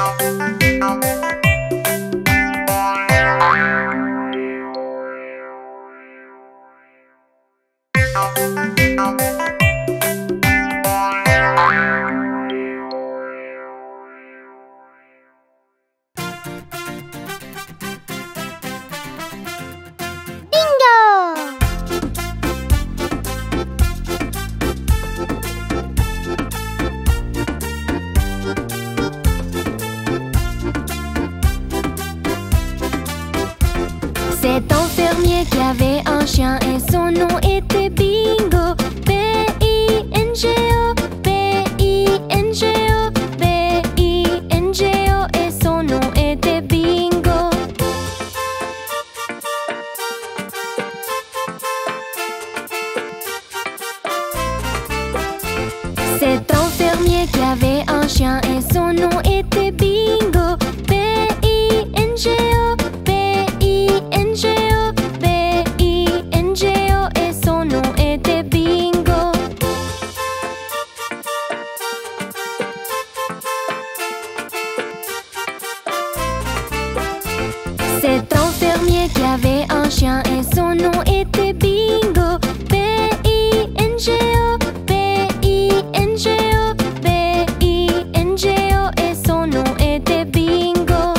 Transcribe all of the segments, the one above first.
C'est un fermier qui avait un chien et son nom était Bingo. B-I-N-G-O, B-I-N-G-O, B-I-N-G-O et son nom était Bingo. C'est un fermier qui avait un chien et son nom était Bingo. B-I-N-G-O, B-I-N-G-O, B-I-N-G-O et son nom était Bingo. C'est un fermier qui avait un chien et son nom était Bingo. B-I-N-G-O, B-I-N-G-O, B-I-N-G-O et son nom était Bingo.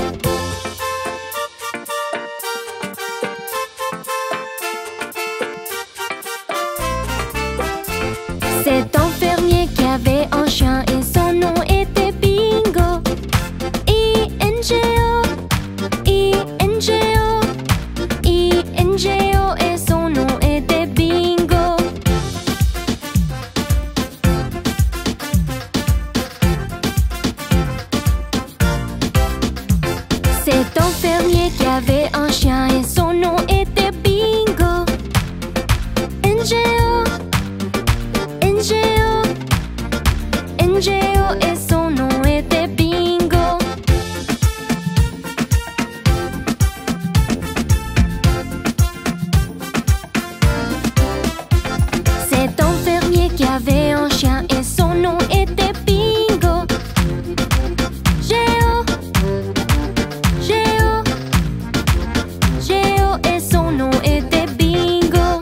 C'est un fermier qui avait un chien et son nom était Bingo. I-N-G-O, I-N-G-O, I-N-G-O et son nom était Bingo. C'est un fermier qui avait un chien et son nom était Bingo. N-G-O, N-G-O, N-G-O et son nom était Bingo. C'est un fermier qui avait un chien et son nom était Bingo. G-O, G-O, G-O et son nom était Bingo.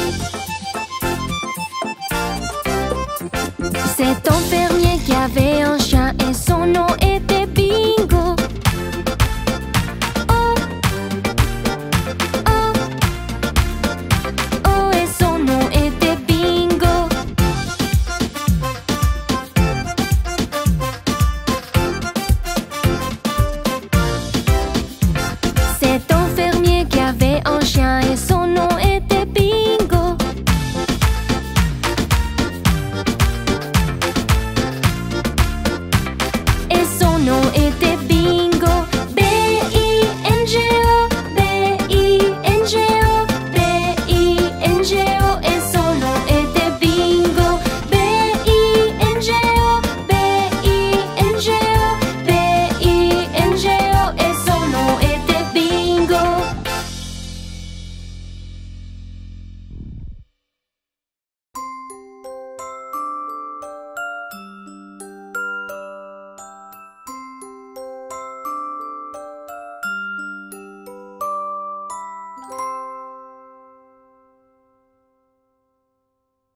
C'est un fermier qui avait un